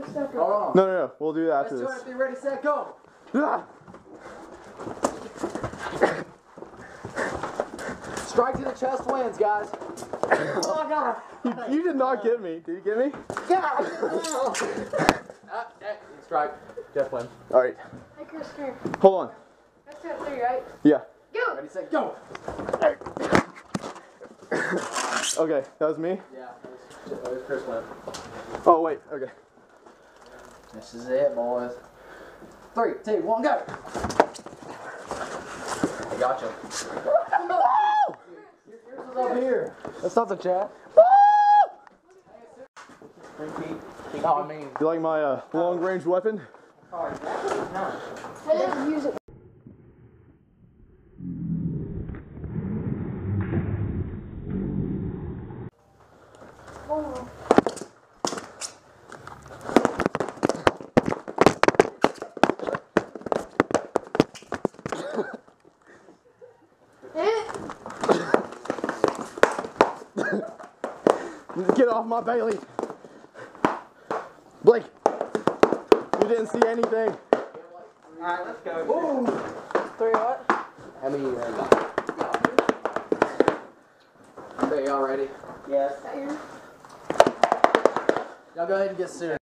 Hold No, on. no. We'll do that after Let's this. do it. Be ready, set, go. Ah! Strike to the chest wins, guys. Oh, I got it. You did not get me. Did you get me? Strike. Jeff wins. All right. Hey, Chris, come here. Hold on. That's it, 3, right? Yeah. Go! Ready, set, go. Okay, that was me. Yeah, that was Chris win. Oh wait. Okay. This is it, boys. 3, 2, 1, go. I got you. Yours is up here. That's not the chat. Oh, I mean. You like my long-range weapon? I didn't use it. Oh. Get off my Bailey. Blake, you didn't see anything. Alright, let's go. Boom. 3 what? How many Okay, y'all ready? Yes. Y'all go ahead and get serious.